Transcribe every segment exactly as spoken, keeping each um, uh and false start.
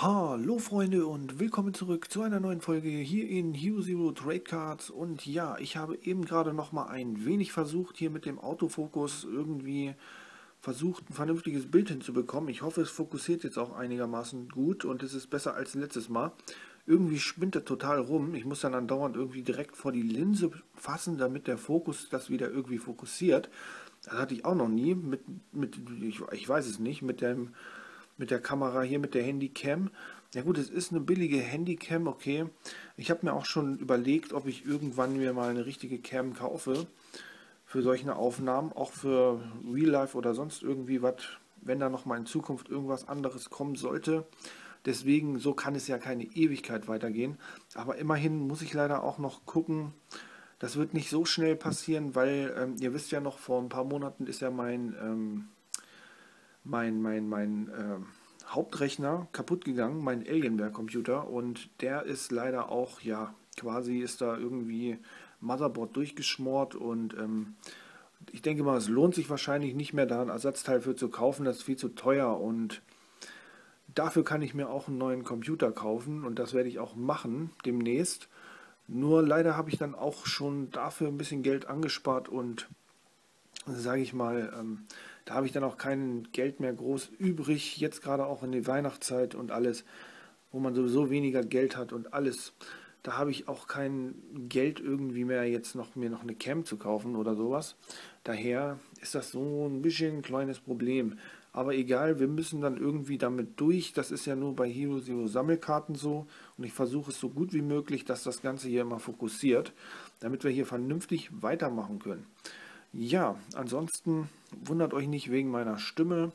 Hallo Freunde und willkommen zurück zu einer neuen Folge hier in HuZero Trade Cards. Und ja, ich habe eben gerade noch mal ein wenig versucht, hier mit dem Autofokus irgendwie versucht, ein vernünftiges Bild hinzubekommen. Ich hoffe, es fokussiert jetzt auch einigermaßen gut und es ist besser als letztes Mal. Irgendwie spinnt er total rum. Ich muss dann andauernd irgendwie direkt vor die Linse fassen, damit der Fokus das wieder irgendwie fokussiert. Das hatte ich auch noch nie mit, mit ich, ich weiß es nicht, mit dem mit der Kamera hier, mit der Handycam. Ja gut, es ist eine billige Handycam, okay. Ich habe mir auch schon überlegt, ob ich irgendwann mir mal eine richtige Cam kaufe für solche Aufnahmen, auch für Real Life oder sonst irgendwie was, wenn da noch mal in Zukunft irgendwas anderes kommen sollte. Deswegen, so kann es ja keine Ewigkeit weitergehen. Aber immerhin muss ich leider auch noch gucken, das wird nicht so schnell passieren, weil ähm, ihr wisst ja noch, vor ein paar Monaten ist ja mein ähm, mein, mein, mein äh, Hauptrechner kaputt gegangen, mein Alienware-Computer, und der ist leider auch, ja, quasi ist da irgendwie Motherboard durchgeschmort und ähm, ich denke mal, es lohnt sich wahrscheinlich nicht mehr, da ein Ersatzteil für zu kaufen, das ist viel zu teuer und dafür kann ich mir auch einen neuen Computer kaufen und das werde ich auch machen demnächst. Nur leider habe ich dann auch schon dafür ein bisschen Geld angespart und sage ich mal, ähm, da habe ich dann auch kein Geld mehr groß übrig, jetzt gerade auch in der Weihnachtszeit und alles, wo man sowieso weniger Geld hat und alles. Da habe ich auch kein Geld irgendwie mehr, jetzt noch mir noch eine Cam zu kaufen oder sowas. Daher ist das so ein bisschen ein kleines Problem. Aber egal, wir müssen dann irgendwie damit durch. Das ist ja nur bei Hero Zero Sammelkarten so. Und ich versuche es so gut wie möglich, dass das Ganze hier immer fokussiert, damit wir hier vernünftig weitermachen können. Ja, ansonsten wundert euch nicht wegen meiner Stimme.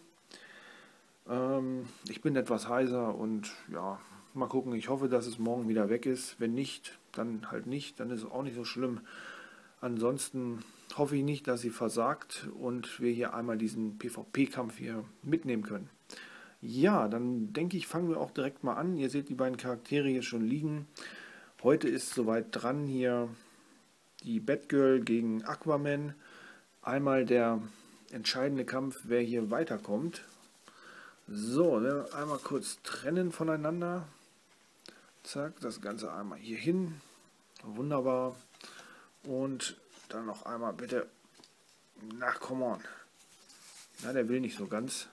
Ähm, ich bin etwas heiser und ja, mal gucken. Ich hoffe, dass es morgen wieder weg ist. Wenn nicht, dann halt nicht. Dann ist es auch nicht so schlimm. Ansonsten hoffe ich nicht, dass sie versagt und wir hier einmal diesen PvP-Kampf hier mitnehmen können. Ja, dann denke ich, fangen wir auch direkt mal an. Ihr seht die beiden Charaktere hier schon liegen. Heute ist soweit dran hier die Batgirl gegen Aquaman. Einmal der entscheidende Kampf, wer hier weiterkommt. So, ne, einmal kurz trennen voneinander. Zack, das Ganze einmal hier hin. Wunderbar. Und dann noch einmal bitte. Na, come on. Na, der will nicht so ganz.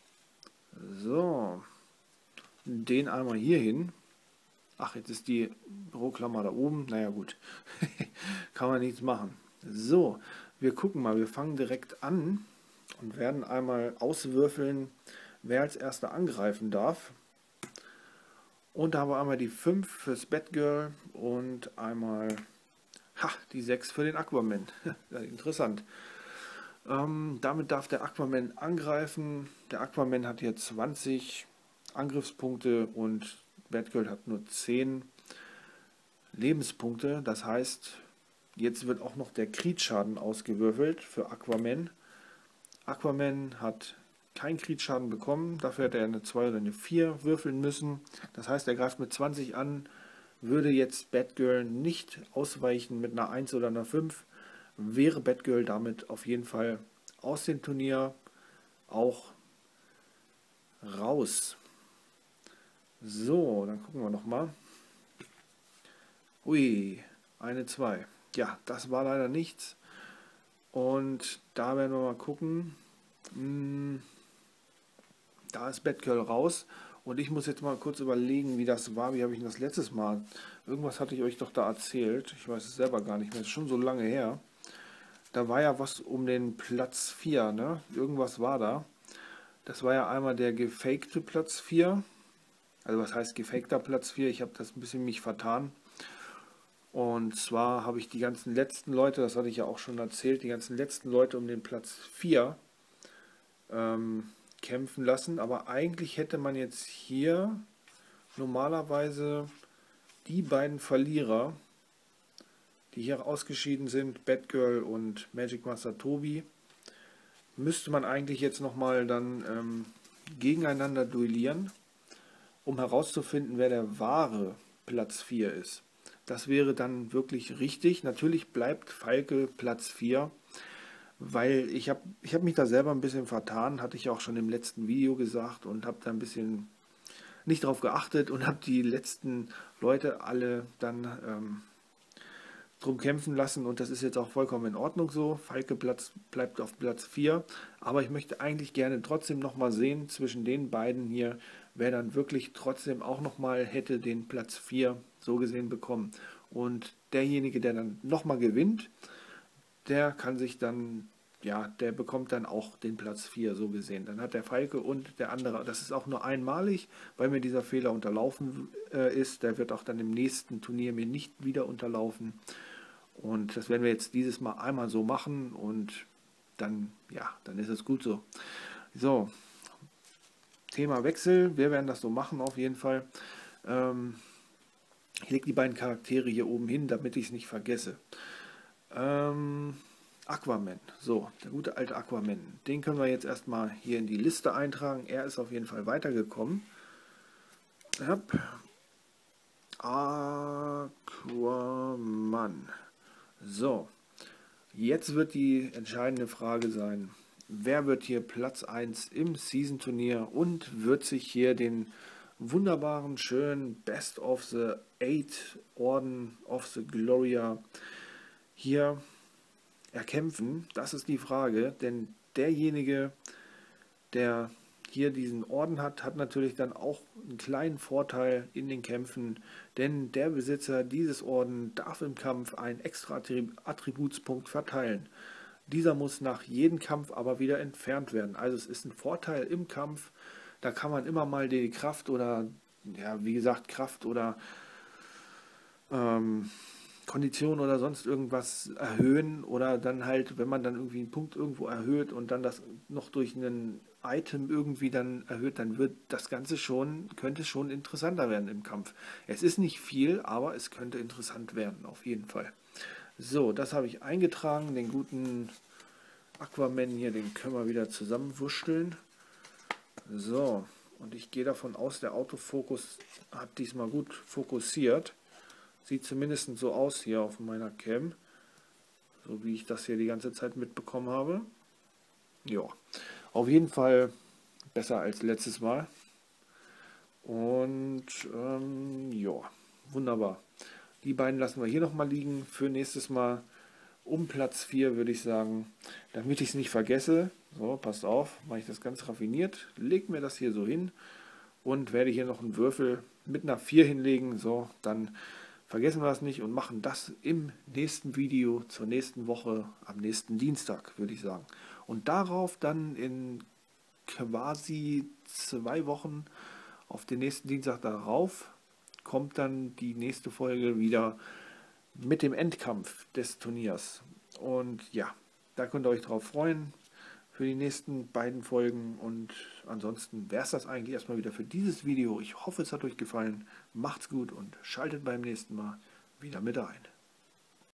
So. Den einmal hier hin. Ach, jetzt ist die Büroklammer da oben. Naja, gut. Kann man nichts machen. So, wir gucken mal. Wir fangen direkt an und werden einmal auswürfeln, wer als erster angreifen darf. Und da haben wir einmal die fünf fürs Batgirl und einmal ha, die sechs für den Aquaman. Interessant. Ähm, damit darf der Aquaman angreifen. Der Aquaman hat hier zwanzig Angriffspunkte und Batgirl hat nur zehn Lebenspunkte. Das heißt, jetzt wird auch noch der Kriegschaden ausgewürfelt für Aquaman. Aquaman hat keinen Kriegschaden bekommen, dafür hätte er eine zwei oder eine vier würfeln müssen. Das heißt, er greift mit zwanzig an, würde jetzt Batgirl nicht ausweichen mit einer eins oder einer fünf, wäre Batgirl damit auf jeden Fall aus dem Turnier auch raus. So, dann gucken wir nochmal. Ui, eine zwei. Ja, das war leider nichts. Und da werden wir mal gucken. Hm, Da ist Batgirl raus. Und ich muss jetzt mal kurz überlegen, wie das war. Wie habe ich das letztes Mal? Irgendwas hatte ich euch doch da erzählt. Ich weiß es selber gar nicht mehr. Das ist schon so lange her. Da war ja was um den Platz vier, ne? Irgendwas war da. Das war ja einmal der gefakte Platz vier. Also was heißt gefakter Platz vier? Ich habe das ein bisschen mich vertan. Und zwar habe ich die ganzen letzten Leute, das hatte ich ja auch schon erzählt, die ganzen letzten Leute um den Platz vier ähm, kämpfen lassen. Aber eigentlich hätte man jetzt hier normalerweise die beiden Verlierer, die hier ausgeschieden sind, Batgirl und Magic Master Tobi, müsste man eigentlich jetzt nochmal dann ähm, gegeneinander duellieren, um herauszufinden, wer der wahre Platz vier ist. Das wäre dann wirklich richtig. Natürlich bleibt Falke Platz vier, weil ich habe ich hab mich da selber ein bisschen vertan, hatte ich auch schon im letzten Video gesagt und habe da ein bisschen nicht darauf geachtet und habe die letzten Leute alle dann ähm, drum kämpfen lassen und das ist jetzt auch vollkommen in Ordnung so. Falke Platz, bleibt auf Platz vier, aber ich möchte eigentlich gerne trotzdem nochmal sehen zwischen den beiden hier, wer dann wirklich trotzdem auch nochmal hätte den Platz vier so gesehen bekommen. Und derjenige, der dann nochmal gewinnt, der kann sich dann, ja, der bekommt dann auch den Platz vier so gesehen. Dann hat der Falke und der andere, das ist auch nur einmalig, weil mir dieser Fehler unterlaufen äh, ist, der wird auch dann im nächsten Turnier mir nicht wieder unterlaufen. Und das werden wir jetzt dieses Mal einmal so machen und dann, ja, dann ist es gut so. So, Thema Wechsel, wir werden das so machen auf jeden Fall. Ähm, ich lege die beiden Charaktere hier oben hin, damit ich es nicht vergesse. Ähm, Aquaman, so, der gute alte Aquaman, den können wir jetzt erstmal hier in die Liste eintragen. Er ist auf jeden Fall weitergekommen. Ja. Aquaman. So, jetzt wird die entscheidende Frage sein, wer wird hier Platz eins im Season-Turnier und wird sich hier den wunderbaren, schönen Best of the Eight Orden of the Gloria hier erkämpfen? Das ist die Frage, denn derjenige, der hier diesen Orden hat, hat natürlich dann auch einen kleinen Vorteil in den Kämpfen, denn der Besitzer dieses Orden darf im Kampf einen extra Attributspunkt verteilen. Dieser muss nach jedem Kampf aber wieder entfernt werden. Also es ist ein Vorteil im Kampf, da kann man immer mal die Kraft oder, ja, wie gesagt, Kraft oder ähm, Kondition oder sonst irgendwas erhöhen oder dann halt, wenn man dann irgendwie einen Punkt irgendwo erhöht und dann das noch durch einen Item irgendwie dann erhöht, dann wird das Ganze schon, könnte schon interessanter werden im Kampf. Es ist nicht viel, aber es könnte interessant werden, auf jeden Fall. So, das habe ich eingetragen, den guten Aquaman hier, den können wir wieder zusammenwurschteln. So, und ich gehe davon aus, der Autofokus hat diesmal gut fokussiert. Sieht zumindest so aus hier auf meiner Cam, so wie ich das hier die ganze Zeit mitbekommen habe. Ja, auf jeden Fall besser als letztes Mal. Und ähm, ja, wunderbar. Die beiden lassen wir hier nochmal liegen für nächstes Mal um Platz vier, würde ich sagen. Damit ich es nicht vergesse, so, passt auf, mache ich das ganz raffiniert, lege mir das hier so hin und werde hier noch einen Würfel mit einer vier hinlegen. So, dann vergessen wir das nicht und machen das im nächsten Video zur nächsten Woche, am nächsten Dienstag, würde ich sagen. Und darauf dann in quasi zwei Wochen, auf den nächsten Dienstag darauf, kommt dann die nächste Folge wieder mit dem Endkampf des Turniers. Und ja, da könnt ihr euch drauf freuen für die nächsten beiden Folgen. Und ansonsten wäre es das eigentlich erstmal wieder für dieses Video. Ich hoffe, es hat euch gefallen. Macht's gut und schaltet beim nächsten Mal wieder mit ein.